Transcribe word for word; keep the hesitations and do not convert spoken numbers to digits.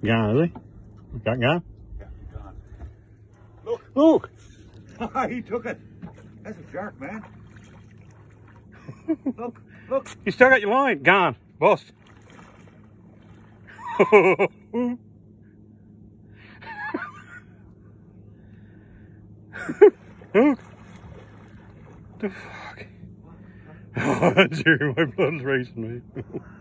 Gone, is he? Got gone? Yeah, gone. Look. Look. He took it. That's a shark, man. Look, look. You still got your line. Gone. Bust. Look. The fuck? Oh, Jerry, my blood's racing, mate.